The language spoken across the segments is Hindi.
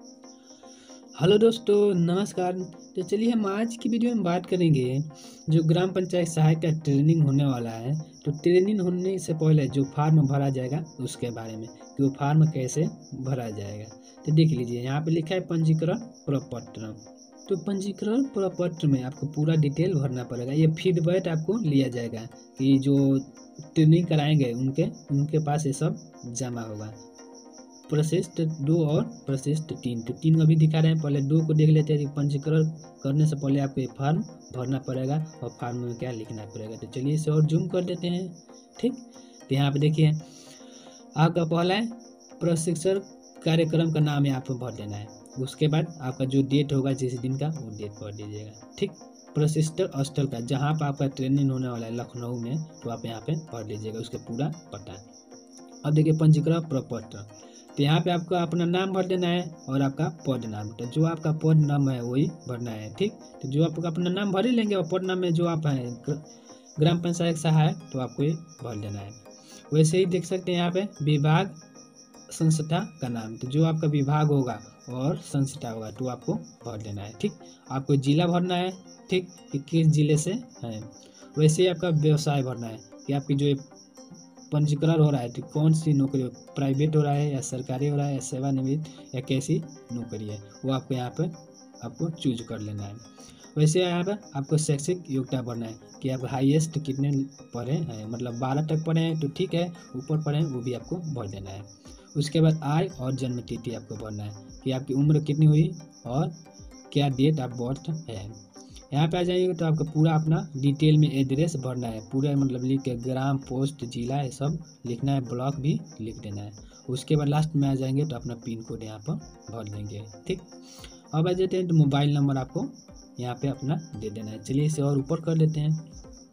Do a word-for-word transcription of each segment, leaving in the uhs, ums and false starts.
हेलो दोस्तों, नमस्कार। तो चलिए हम आज की वीडियो में बात करेंगे जो ग्राम पंचायत सहायक का ट्रेनिंग होने वाला है। तो ट्रेनिंग होने से पहले जो फार्म भरा जाएगा उसके बारे में कि वो फार्म कैसे भरा जाएगा। तो देख लीजिए, यहाँ पे लिखा है पंजीकरण प्रपत्र। तो पंजीकरण प्रपत्र में आपको पूरा डिटेल भरना पड़ेगा। ये फीडबैक आपको लिया जाएगा कि जो ट्रेनिंग कराएंगे उनके उनके पास ये सब जमा होगा। प्रशिष्ट दो और प्रशिष्ट तीन, तो तीन अभी दिखा रहे हैं। पहले दो को देख लेते हैं कि पंजीकरण करने से पहले आपको एक फॉर्म भरना पड़ेगा और फॉर्म में क्या लिखना पड़ेगा। तो चलिए इसे और जूम कर देते हैं। ठीक, तो यहाँ पे देखिए आपका पहला है प्रशिक्षण कार्यक्रम का नाम यहाँ पर भर देना है। उसके बाद आपका जो डेट होगा जिस दिन का वो डेट भर दीजिएगा। ठीक, प्रशिक्षण स्थल का जहाँ पर आपका ट्रेनिंग होने वाला है लखनऊ में, तो आप यहाँ पे भर दीजिएगा उसका पूरा पता। अब देखिए पंजीकरण प्रपत्र, तो यहाँ पे आपको अपना नाम भर देना है और आपका पद नाम। तो जो आपका पद नाम है वही भरना है। ठीक, तो जो आपका अपना नाम भर ही लेंगे और पद नाम में जो आप हैं ग्राम पंचायत सहायक, तो आपको ये भर देना है। वैसे ही देख सकते हैं यहाँ पे विभाग संस्था का नाम, तो जो आपका विभाग होगा और संस्था होगा तो आपको भर देना है। ठीक, आपको जिला भरना है। ठीक, कि किस जिले से है। वैसे ही आपका व्यवसाय भरना है कि आपकी जो पंजीकरण हो रहा है तो कौन सी नौकरी, प्राइवेट हो रहा है या सरकारी हो रहा है या सेवानिवृत्त या कैसी नौकरी है, वो आपको यहाँ पर आपको चूज कर लेना है। वैसे यहाँ पर आपको शैक्षिक योग्यता भरना है कि आप हाईएस्ट कितने पढ़े हैं, मतलब बारह तक पढ़े हैं तो ठीक है, ऊपर पढ़े हैं वो भी आपको भर देना है। उसके बाद आय और जन्म तिथि आपको भरना है कि आपकी उम्र कितनी हुई और क्या डेट ऑफ बर्थ है। यहाँ पे आ जाएंगे तो आपको पूरा अपना डिटेल में एड्रेस भरना है, पूरा मतलब लिख के ग्राम, पोस्ट, जिला ये सब लिखना है, ब्लॉक भी लिख देना है। उसके बाद लास्ट में आ जाएंगे तो अपना पिन कोड यहाँ पर भर देंगे। ठीक, अब आ जाते हैं तो मोबाइल नंबर आपको यहाँ पे अपना दे देना है। चलिए इसे और ऊपर कर देते हैं।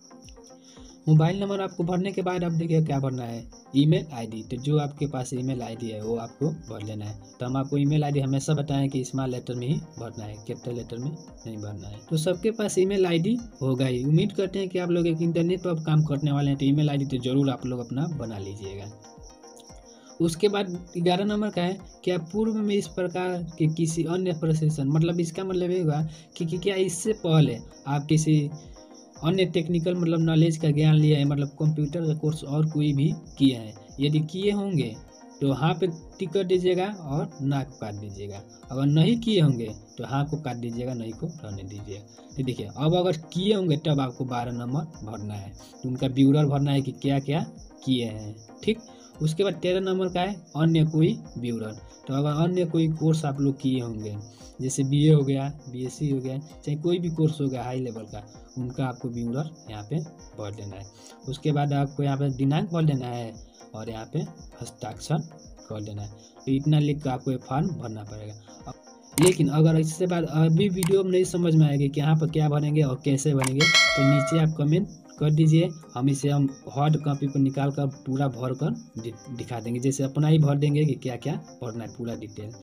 मोबाइल नंबर आपको भरने के बाद आप देखिए क्या भरना है, ईमेल आईडी। तो जो आपके पास ईमेल आईडी है वो आपको भर लेना है। तो हम आपको ईमेल आईडी हमेशा बताएं कि स्मॉल लेटर में ही भरना है, कैपिटल लेटर में नहीं भरना है। तो सबके पास ईमेल आईडी होगा ही। उम्मीद करते हैं कि आप लोग एक इंटरनेट पर काम करने वाले हैं, तो ईमेल आईडी तो जरूर आप लोग अपना बना लीजिएगा। उसके बाद ग्यारह नंबर का है कि आप पूर्व में इस प्रकार के किसी अन्य प्रशिक्षण, मतलब इसका मतलब ये होगा कि, कि क्या इससे पहले आप किसी अन्य टेक्निकल मतलब नॉलेज का ज्ञान लिया है, मतलब कंप्यूटर का कोर्स और कोई भी किए हैं। यदि किए होंगे तो हाँ पे टिक कर दीजिएगा और ना को काट दीजिएगा। अगर नहीं किए होंगे तो हाँ को काट दीजिएगा, नहीं को रहने दीजिएगा। तो देखिए अब अगर किए होंगे तब आपको बारह नंबर भरना है, तो उनका ब्यूरर भरना है कि क्या क्या किए हैं। ठीक, उसके बाद तेरह नंबर का है अन्य कोई विवरण। तो अगर अन्य कोई कोर्स आप लोग किए होंगे, जैसे बीए हो गया, बीएससी हो गया, चाहे कोई भी कोर्स हो गया हाई लेवल का, उनका आपको विवरण यहाँ पे भर देना है। उसके बाद आपको यहाँ पे दिनांक भर देना है और यहाँ पे हस्ताक्षर कर देना है। तो इतना लिख कर आपको ये फॉर्म भरना पड़ेगा। लेकिन अगर इससे बाद अभी वीडियो में नहीं समझ में आएगी कि यहाँ पर क्या भरेंगे और कैसे भरेंगे, तो नीचे आप कमेंट कर दीजिए। हम इसे हम हार्ड कॉपी पर निकाल कर पूरा भर कर दिखा देंगे, जैसे अपना ही भर देंगे कि क्या क्या भरना है पूरा डिटेल।